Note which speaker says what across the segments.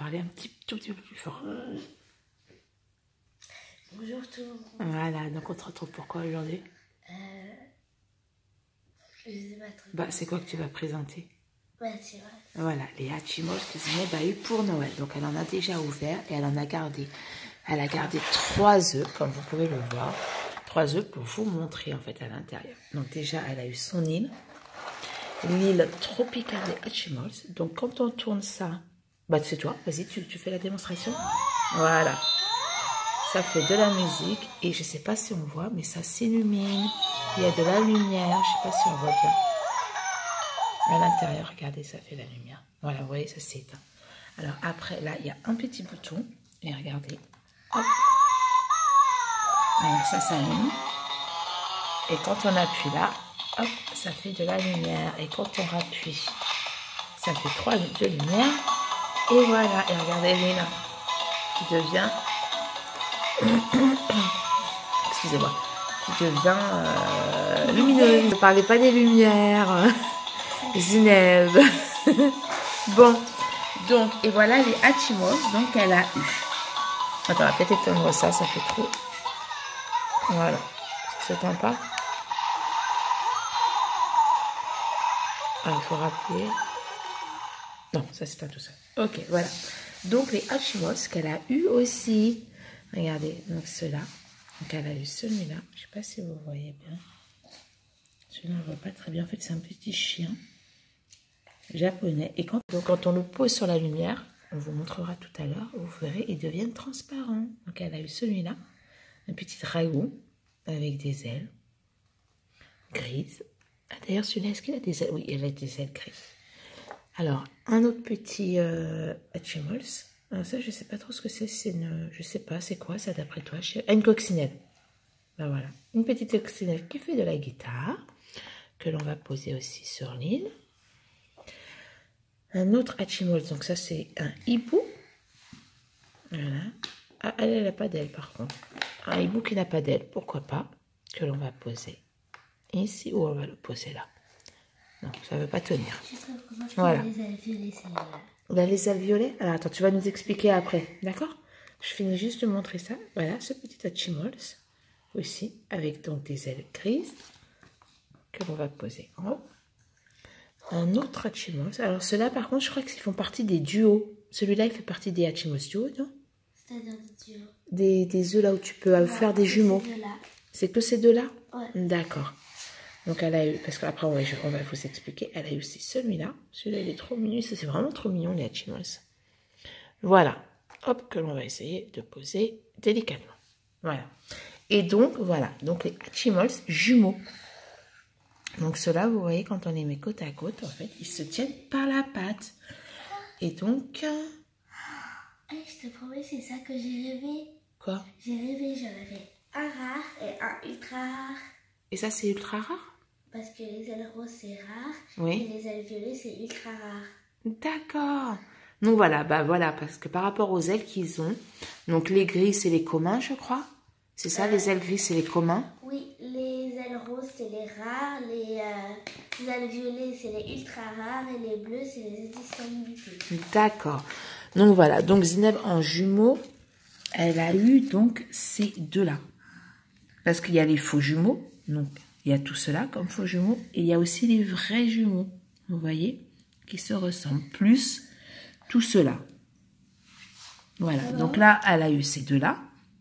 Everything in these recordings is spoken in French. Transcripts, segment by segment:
Speaker 1: parler un tout petit peu plus fort.
Speaker 2: Bonjour tout le monde.
Speaker 1: Voilà, donc on te retrouve pourquoi aujourd'hui?
Speaker 2: Je sais pas trop.
Speaker 1: Bah, c'est quoi que tu vas présenter?
Speaker 2: Ouais, c'est vrai.
Speaker 1: Voilà, les Hatchimals que Zineb a eu pour Noël. Donc elle en a déjà ouvert et elle en a gardé. Elle a gardé 3 œufs, comme vous pouvez le voir. 3 œufs pour vous montrer en fait à l'intérieur. Donc déjà, elle a eu son île. L'île tropicale des Hatchimals. Donc quand on tourne ça, bah c'est toi, vas-y, tu fais la démonstration. Voilà. Ça fait de la musique et je sais pas si on voit, mais ça s'illumine. Il y a de la lumière, je sais pas si on voit bien. À l'intérieur, regardez, ça fait la lumière. Voilà, vous voyez, ça s'éteint. Alors après, là, il y a un petit bouton. Et regardez. Hop. Alors ça s'allume. Et quand on appuie là, hop, ça fait de la lumière. Et quand on rappuie, ça fait 3 de lumière. Et voilà, et regardez là, qui devient... Excusez-moi. Qui devient lumineuse. Ne parlez pas des lumières. Zineb. Bon, donc, et voilà les Hatchimals, donc elle a eu. Attends, on va peut-être éteindre ça, ça fait trop. Voilà, ça s'éteint pas. Ah, il faut rappeler. Non, ça s'éteint tout seul. Ok, voilà. Donc les Hatchimals qu'elle a eu aussi. Regardez, donc ceux-là. Donc elle a eu celui-là. Je sais pas si vous voyez bien. Celui-là, on ne voit pas très bien. En fait, c'est un petit chien japonais. Et quand on le pose sur la lumière, on vous montrera tout à l'heure, vous verrez, ils deviennent transparents. Donc elle a eu celui-là, un petit dragon avec des ailes grises. Ah, d'ailleurs, celui-là, est-ce qu'il a des ailes? Oui, il a des ailes grises. Alors, un autre petit Hatchimals. Alors ça, je ne sais pas trop ce que c'est. Je ne sais pas, c'est quoi ça d'après toi? Une coccinelle. Ben voilà, une petite coccinelle qui fait de la guitare, que l'on va poser aussi sur l'île. Un autre Hatchimals, donc ça c'est un hibou. Voilà. Ah, elle n'a pas d'aile par contre. Un hibou qui n'a pas d'aile, pourquoi pas, que l'on va poser ici ou on va le poser là. Non, ça ne veut pas tenir. Voilà.
Speaker 2: Les ailes violets, celle-là.
Speaker 1: Là, les ailes violets. Alors attends, tu vas nous expliquer après, d'accord? Je finis juste de montrer ça. Voilà, ce petit Hatchimals aussi, avec donc des ailes grises que l'on va poser en haut. Un autre Hatchimals. Alors ceux-là, par contre, je crois qu'ils font partie des duos. Celui-là, il fait partie des Hatchimals duos, non?
Speaker 2: C'est-à-dire des duos.
Speaker 1: Des œufs là où tu peux faire des jumeaux. C'est que ces deux-là?
Speaker 2: Ouais.
Speaker 1: D'accord. Donc elle a eu, parce qu'après on va vous expliquer, elle a eu aussi celui-là. Celui-là, il est trop mignon. C'est vraiment trop mignon, les Hatchimals. Voilà. Hop, que l'on va essayer de poser délicatement. Voilà. Et donc, voilà. Donc les Hatchimals jumeaux. Donc ceux-là, vous voyez, quand on les met côte à côte, en fait, ils se tiennent par la patte. Et donc...
Speaker 2: Hey, je te promets, c'est ça que j'ai rêvé.
Speaker 1: Quoi?
Speaker 2: J'ai rêvé, j'en avais un rare et un ultra rare.
Speaker 1: Et ça, c'est ultra rare?
Speaker 2: Parce que les ailes roses, c'est rare.
Speaker 1: Oui.
Speaker 2: Et les ailes violets, c'est ultra rare.
Speaker 1: D'accord. Donc voilà, bah voilà, parce que par rapport aux ailes qu'ils ont, donc les gris, c'est les communs, je crois. C'est ça, les ailes gris, c'est les communs?
Speaker 2: Oui, les ailes roses, c'est les rares. Les ailes violets, c'est les ultra rares. Et les bleus, c'est les éditions limitées.
Speaker 1: D'accord. Donc voilà, donc Zineb en jumeaux, elle a eu donc ces deux-là. Parce qu'il y a les faux jumeaux, donc il y a tout cela comme faux jumeaux, et il y a aussi les vrais jumeaux, vous voyez, qui se ressemblent, plus tout cela. Voilà, donc là, elle a eu ces deux-là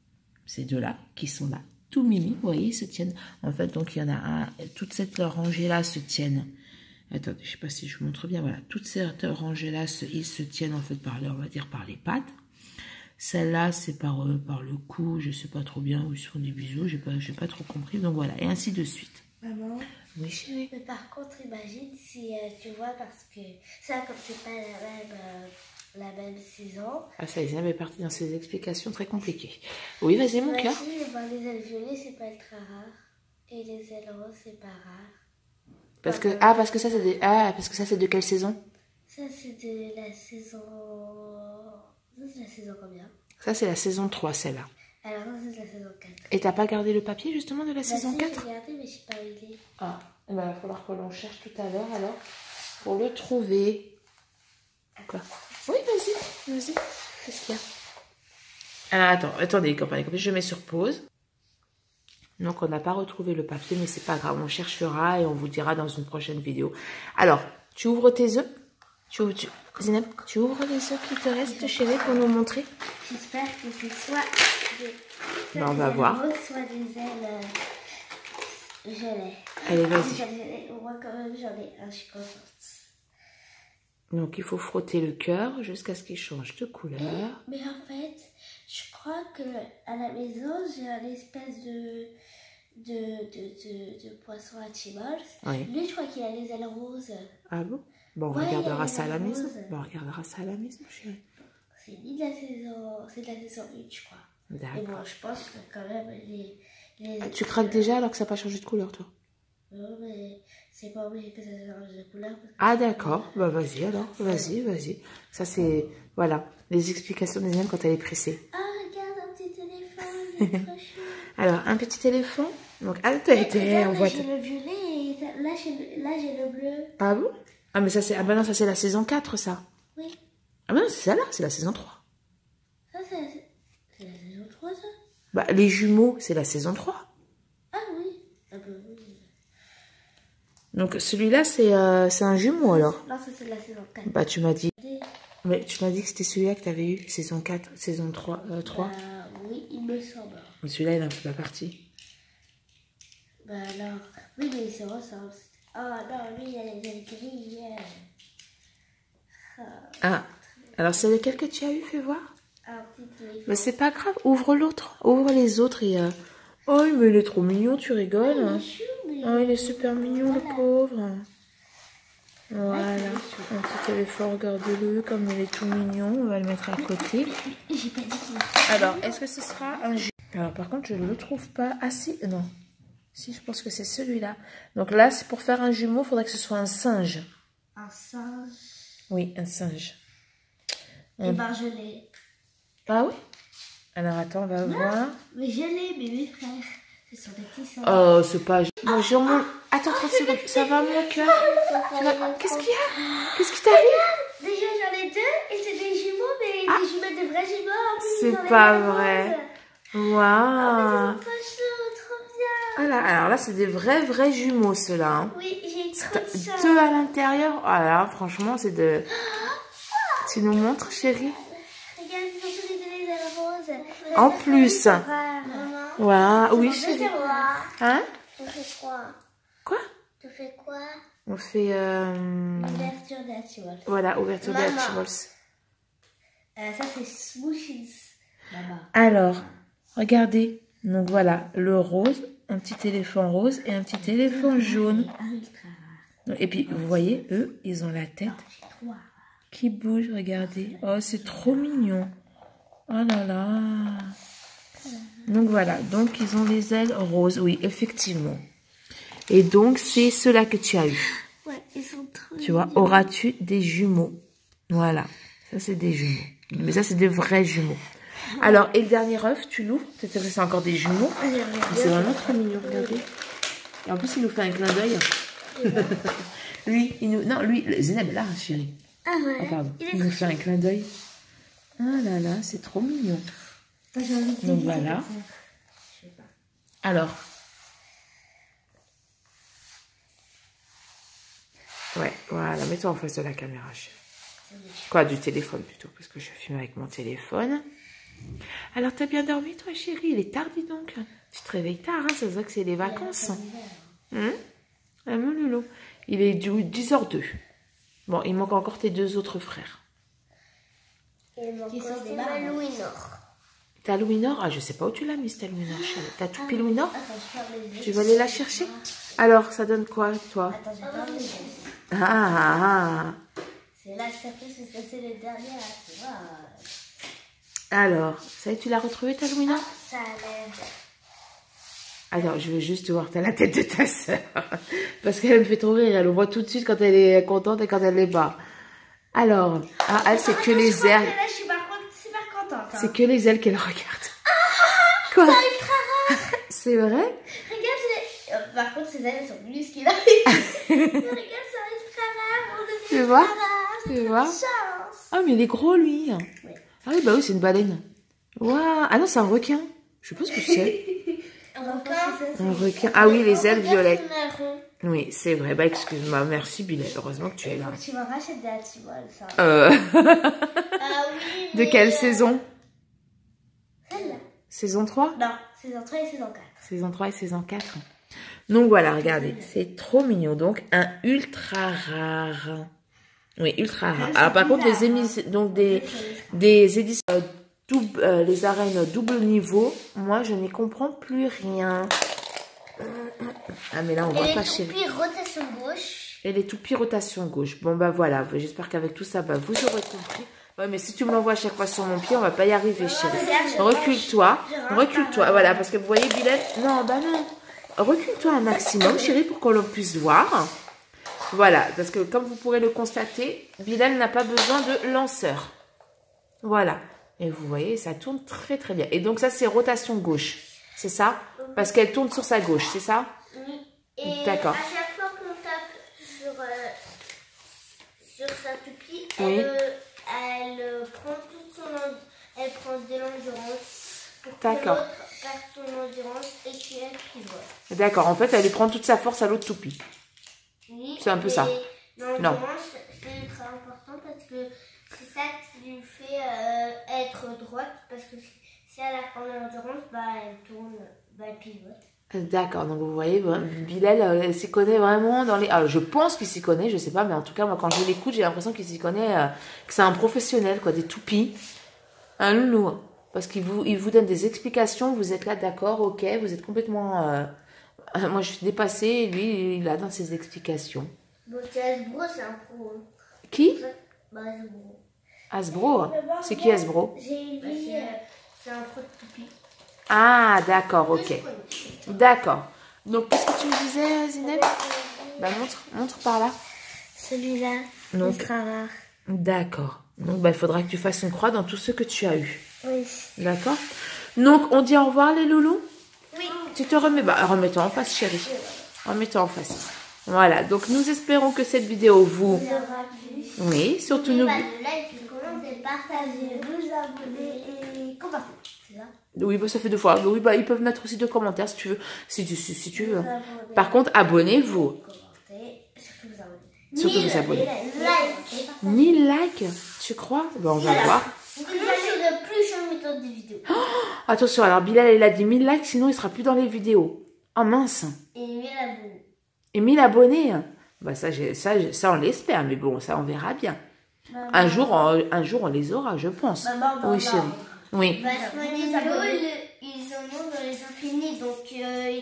Speaker 1: qui sont là, tout mimi, vous voyez, ils se tiennent, en fait, donc il y en a un, toute cette rangée-là se tiennent, attendez, je ne sais pas si je vous montre bien, voilà, toute cette rangée-là, ils se tiennent, en fait, on va dire, par les pattes. Celle-là, c'est par le cou, je ne sais pas trop bien où ils se font des bisous, j'ai pas trop compris, donc voilà, et ainsi de suite.
Speaker 2: Maman?
Speaker 1: Oui, chérie.
Speaker 2: Mais par contre, imagine si tu vois, parce que ça, comme c'est pas la même saison.
Speaker 1: Ah, ça, Zineb est partie dans ses explications très compliquées. Oui, vas-y, mon cœur.
Speaker 2: Les ailes violets, c'est pas ultra rare. Et les ailes roses, c'est pas rare.
Speaker 1: Parce que ça, c'est parce que ça, c'est de quelle saison?
Speaker 2: Ça, c'est de la saison... Ça, c'est la saison combien?
Speaker 1: Ça, c'est la saison 3, celle-là.
Speaker 2: Alors, ça, c'est la saison 4.
Speaker 1: Et t'as pas gardé le papier, justement, de la saison 4?
Speaker 2: J'ai gardé, mais je sais pas où il est.
Speaker 1: Ah, il va falloir que l'on cherche tout à l'heure, alors, pour le trouver. Quoi? Oui, vas-y, vas-y. Qu'est-ce qu'il y a? Alors, attends, attendez, compagnie, je mets sur pause. Donc, on n'a pas retrouvé le papier, mais c'est pas grave. On cherchera et on vous dira dans une prochaine vidéo. Alors, tu ouvres tes œufs. Zineb, tu ouvres les œufs qui te restent, chérie, pour nous montrer.
Speaker 2: J'espère que c'est soit des,
Speaker 1: On va voir.
Speaker 2: roses, soit des ailes gelées.
Speaker 1: Allez, vas-y.
Speaker 2: Moi, quand même, j'en ai un, je suis contente.
Speaker 1: Donc, il faut frotter le cœur jusqu'à ce qu'il change de couleur.
Speaker 2: Mais en fait, je crois que à la maison, j'ai un espèce de poisson à Chimals.
Speaker 1: Oui.
Speaker 2: Lui, je crois qu'il a les ailes roses.
Speaker 1: Ah bon? Bon, on
Speaker 2: Ouais,
Speaker 1: regardera
Speaker 2: il y a
Speaker 1: ça à la
Speaker 2: les
Speaker 1: maison.
Speaker 2: roses.
Speaker 1: Bon, on regardera ça à la maison, chérie.
Speaker 2: C'est ni de la saison, c'est de la saison 1, je crois. Mais
Speaker 1: D'accord.
Speaker 2: bon, je pense que quand même, les
Speaker 1: Ah, tu craques déjà alors que ça n'a pas changé de couleur, toi?
Speaker 2: Non, mais c'est pas obligé que ça change de couleur. Parce que
Speaker 1: Ah, d'accord. Bah, vas-y alors. Vas-y, vas-y. Ça, c'est... Voilà. Les explications des Zineb quand elle est pressée.
Speaker 2: Ah, regarde un petit téléphone, il est trop chou.
Speaker 1: Alors, un petit éléphant. Donc, on
Speaker 2: Regarde,
Speaker 1: voit...
Speaker 2: j'ai le violet et là, j'ai le bleu.
Speaker 1: Ah bon? Ah, mais ça, c'est... Ah, bah non, ça, c'est la saison 4, ça.
Speaker 2: Oui.
Speaker 1: Ah, bah non, c'est ça là. C'est la saison 3.
Speaker 2: Ça, c'est la saison 3, ça?
Speaker 1: Bah, les jumeaux, c'est la saison 3.
Speaker 2: Ah oui. Ah bah oui.
Speaker 1: Donc, celui-là, c'est un jumeau, alors.
Speaker 2: Non, ça, c'est la saison 4.
Speaker 1: Bah, tu m'as dit... Mais tu m'as dit que c'était celui-là que tu avais eu, saison 4, saison 3.
Speaker 2: Oui, il me semble.
Speaker 1: Mais celui-là, il en fait pas partie.
Speaker 2: Bah alors, oui, mais il se ressemble. Oh non, lui, il a les ailes grises.
Speaker 1: Ah, alors c'est lequel que tu as eu, fais voir.
Speaker 2: Un petit téléphone.
Speaker 1: Mais c'est pas grave, ouvre l'autre. Ouvre les autres et... Oh, mais il est trop mignon, tu rigoles.
Speaker 2: Il est chou, mais...
Speaker 1: Oh, il est super mignon, le pauvre. Voilà, un petit téléphone, regarde-le, comme il est tout mignon. On va le mettre à côté.
Speaker 2: J'ai pas dit qu'il...
Speaker 1: Alors, est-ce que ce sera un jumeau? Alors, par contre, je ne le trouve pas. Ah, si, non. Si, je pense que c'est celui-là. Donc là, c'est pour faire un jumeau, il faudrait que ce soit un singe.
Speaker 2: Un singe.
Speaker 1: Oui, un singe.
Speaker 2: Et ben, je l'ai.
Speaker 1: Ah oui? Alors, attends, on va voir.
Speaker 2: Mais je l'ai, mais mes frères. Ce sont des petits singes.
Speaker 1: Oh, c'est pas... Moi, j'ai mon... Attends, 30 secondes. Ça va, mon cœur? Qu'est-ce qu'il y a? Qu'est-ce qui t'arrive?
Speaker 2: Déjà, j'en ai deux. Et c'est des jumeaux, mais des jumeaux, des vrais jumeaux. En plus,
Speaker 1: C'est
Speaker 2: j'en ai
Speaker 1: pas
Speaker 2: roses.
Speaker 1: vrai.
Speaker 2: Oh,
Speaker 1: Waouh.
Speaker 2: mais c'est trop chaud, trop bien.
Speaker 1: Voilà, alors là, c'est des vrais jumeaux, ceux-là. Hein.
Speaker 2: Oui, j'ai trop de chance.
Speaker 1: Deux à l'intérieur. Voilà, franchement, c'est de... Tu nous montres, chérie?
Speaker 2: Regarde, ils ont tous les ailes roses.
Speaker 1: En plus. Waouh, oui,
Speaker 2: Tu
Speaker 1: chérie.
Speaker 2: fais quoi?
Speaker 1: Hein?
Speaker 2: Tu fais quoi?
Speaker 1: Quoi?
Speaker 2: Tu fais quoi?
Speaker 1: On fait...
Speaker 2: Ouverture d'Hatchimals.
Speaker 1: Voilà, ouverture de
Speaker 2: Maman.
Speaker 1: Hatchimals.
Speaker 2: Ça, c'est Smooshies. Maman.
Speaker 1: Alors, regardez. Donc voilà, le rose, un petit éléphant rose et un petit éléphant jaune. Et puis, vous voyez, eux, ils ont la tête qui bouge, regardez. Oh, c'est trop mignon. Oh là là. Donc voilà, donc ils ont les ailes roses, oui, effectivement. Et donc, c'est ceux-là que tu as eu.
Speaker 2: Ouais, ils sont trop
Speaker 1: Tu vois, auras-tu des jumeaux? Voilà, ça c'est des jumeaux. Mais ça, c'est des vrais jumeaux. Alors, et le dernier œuf, tu l'ouvres? Peut-être que c'est encore des jumeaux. C'est vraiment trop mignon, regardez. Et en plus, il nous fait un clin d'œil. Lui, il nous... Non, lui, Zineb, là, chérie.
Speaker 2: Ah ouais.
Speaker 1: Oh, pardon. Il nous fait un clin d'œil. Ah là là, c'est trop mignon. Donc voilà. Alors. Ouais, voilà, mets-toi en face de la caméra, chérie. Quoi, du téléphone plutôt, parce que je filme avec mon téléphone. Alors, t'as bien dormi, toi, chérie? Il est tard, dis donc. Tu te réveilles tard, hein? Ça se voit que c'est les vacances. Ah, mon loulou. Il est 10h02. Bon, il manque encore tes deux autres frères.
Speaker 2: Il manque aussi ma Louis-Nord.
Speaker 1: T'as Louis-Nord? Ah, je sais pas où tu l'as mis, ta Louis-Nord, chérie. T'as tout pile Louis-Nord?
Speaker 2: Attends, je ferme les yeux.
Speaker 1: Tu vas aller la chercher? Alors, ça donne quoi, toi?
Speaker 2: Attends, je ferme les yeux.
Speaker 1: Ah.
Speaker 2: C'est la surprise parce que c'est le dernier, là, tu vois.
Speaker 1: Alors, ça y est, tu l'as retrouvé, ta Louis-Nord?
Speaker 2: Ça a l'air...
Speaker 1: Attends, je veux juste voir, t'as la tête de ta sœur. Parce qu'elle me fait trop rire, elle le voit tout de suite quand elle est contente et quand elle l'est pas. Alors, ah, elle, c'est que les ailes.
Speaker 2: Là, je suis super contente. Hein.
Speaker 1: C'est que les ailes qu'elle regarde. Quoi?
Speaker 2: C'est ultra rare.
Speaker 1: C'est vrai?
Speaker 2: Regarde, par contre, ses ailes sont minuscules. Regarde, c'est ultra rare.
Speaker 1: Tu vois?
Speaker 2: Tu
Speaker 1: Tu vois?
Speaker 2: Chance.
Speaker 1: Ah, mais il est gros, lui.
Speaker 2: Ouais.
Speaker 1: Ah oui, bah oui, c'est une baleine. Waouh. Ah non, c'est un requin. Je sais pas ce que c'est. Un requin. Ah oui, les ailes violettes. Oui, c'est vrai. Bah, excuse-moi. Merci, Bilal. Heureusement que tu es là.
Speaker 2: Tu m'en rachètes des Hatchimals, ça. Ah oui,
Speaker 1: De quelle saison?
Speaker 2: Celle-là.
Speaker 1: Saison 3?
Speaker 2: Non, saison 3 et saison 4.
Speaker 1: Saison 3 et saison 4. Donc voilà, regardez. C'est trop mignon. Donc, un ultra rare. Oui, ultra rare. Alors, par contre, des éditions les arènes double niveau, moi, je n'y comprends plus rien. Ah, mais là, on voit pas chez...
Speaker 2: Et les toupies rotation gauche.
Speaker 1: Et les toupies rotation gauche. Bon, bah voilà. J'espère qu'avec tout ça, bah, vous aurez compris. Ouais, mais si tu me l'envoies à chaque fois sur mon pied, on va pas y arriver, chérie. Recule-toi. Recule-toi. Voilà, parce que vous voyez, Bilal... Non, bah non. Recule-toi un maximum, chérie, pour qu'on le puisse voir. Voilà, parce que comme vous pourrez le constater, Bilal n'a pas besoin de lanceur. Voilà. Et vous voyez, ça tourne très très bien. Et donc ça, c'est rotation gauche. C'est ça? Parce qu'elle tourne sur sa gauche, c'est ça?
Speaker 2: Oui. Et
Speaker 1: d'accord.
Speaker 2: À chaque fois qu'on tape sur sa toupie,
Speaker 1: oui.
Speaker 2: elle prend toute son... Elle prend de l'endurance.
Speaker 1: D'accord.
Speaker 2: L'autre perd son endurance et qu'elle pivote.
Speaker 1: D'accord. En fait, elle prend toute sa force à l'autre toupie.
Speaker 2: Oui.
Speaker 1: C'est un peu ça.
Speaker 2: L'endurance, c'est très important parce que c'est ça qui lui fait être droite. Parce que si elle a pas l'endurance, bah, elle tourne, bah, elle pivote.
Speaker 1: D'accord, donc vous voyez, Bilal s'y connaît vraiment dans les... Alors, je pense qu'il s'y connaît, je sais pas, mais en tout cas, moi, quand je l'écoute, j'ai l'impression qu'il s'y connaît, que c'est un professionnel, quoi, des toupies. Un loulou. Parce qu'il vous donne des explications, vous êtes là, d'accord, ok, vous êtes complètement... moi, je suis dépassée, lui, il a dans ses explications.
Speaker 2: Bon, c'est Hasbro, c'est un pro.
Speaker 1: Qui?
Speaker 2: Bah, Hasbro.
Speaker 1: Hasbro? C'est qui Hasbro?
Speaker 2: C'est un pro de toupie.
Speaker 1: Ah, d'accord, ok. D'accord. Donc, qu'est-ce que tu me disais, Zineb? Bah, montre par là.
Speaker 2: Celui-là, ultra rare.
Speaker 1: D'accord. Donc, bah, il faudra que tu fasses une croix dans tous ceux que tu as eu.
Speaker 2: Oui.
Speaker 1: D'accord. Donc, on dit au revoir, les loulous?
Speaker 2: Oui.
Speaker 1: Tu te remets... Bah, remets-toi en face, chérie. Remets-toi en face. Voilà. Donc, nous espérons que cette vidéo vous... Oui, surtout nous...
Speaker 2: Like, commentez, partagez, vous abonnez et commentez. C'est ça?
Speaker 1: Oui, bah, ça fait 2 fois. Oui, bah, ils peuvent mettre aussi 2 commentaires si tu veux. Si tu veux. Par contre, abonnez-vous. Surtout vous abonnez. 1000 likes, tu crois? Bon, on va voir.
Speaker 2: Vous n'allez plus sur le méthode des vidéos.
Speaker 1: Oh, attention, alors Bilal, il a dit 1000 likes, sinon il sera plus dans les vidéos. Oh mince.
Speaker 2: Et 1000 abonnés.
Speaker 1: Et 1000 abonnés. Bah ça on l'espère, mais bon, ça on verra bien. Un jour, on les aura, je pense. Oui, chérie. Oui.
Speaker 2: Bah, ils en ont dans les infinis, donc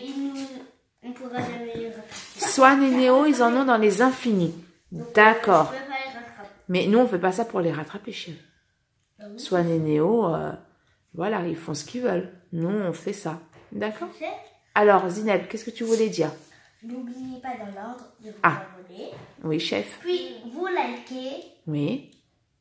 Speaker 2: on ne pourra jamais les rattraper.
Speaker 1: Swan et Néo, ils en ont dans les infinis. D'accord.
Speaker 2: On ne peut pas les rattraper.
Speaker 1: Mais nous, on ne fait pas ça pour les rattraper, chérie. Swan et Néo, voilà, ils font ce qu'ils veulent. Nous, on fait ça. D'accord? Alors, Zineb, qu'est-ce que tu voulais dire?
Speaker 2: N'oubliez pas dans l'ordre de vous
Speaker 1: Ah.
Speaker 2: abonner.
Speaker 1: Oui, chef.
Speaker 2: Puis, vous likez.
Speaker 1: Oui.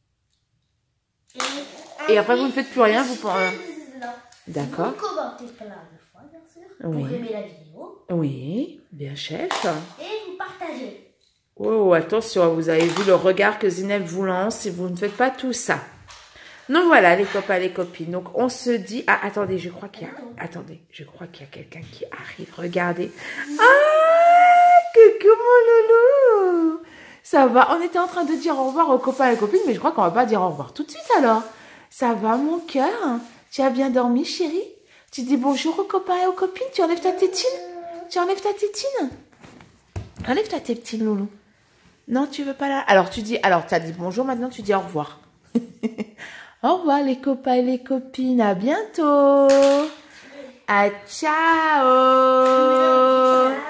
Speaker 1: Et après, vous ne faites plus rien, vous pensez... D'accord.
Speaker 2: Vous commentez plein de fois, bien sûr.
Speaker 1: Oui.
Speaker 2: Pour aimer la vidéo.
Speaker 1: Oui, bien, chef.
Speaker 2: Et vous partagez.
Speaker 1: Oh, attention, vous avez vu le regard que Zineb vous lance si vous ne faites pas tout ça. Donc voilà, les copains, les copines. Donc on se dit... Ah, attendez, je crois qu'il y a... Attendez, je crois qu'il y a quelqu'un qui arrive. Regardez. Ah, coucou mon loulou. Ça va, on était en train de dire au revoir aux copains et aux copines, mais je crois qu'on va pas dire au revoir tout de suite alors. Ça va mon cœur? Tu as bien dormi, chérie? Tu dis bonjour aux copains et aux copines? Tu enlèves ta tétine? Tu enlèves ta tétine? Enlève ta tétine, loulou. Non, tu veux pas la... Alors, tu as dit bonjour, maintenant tu dis au revoir. Au revoir les copains et les copines, à bientôt. À ciao.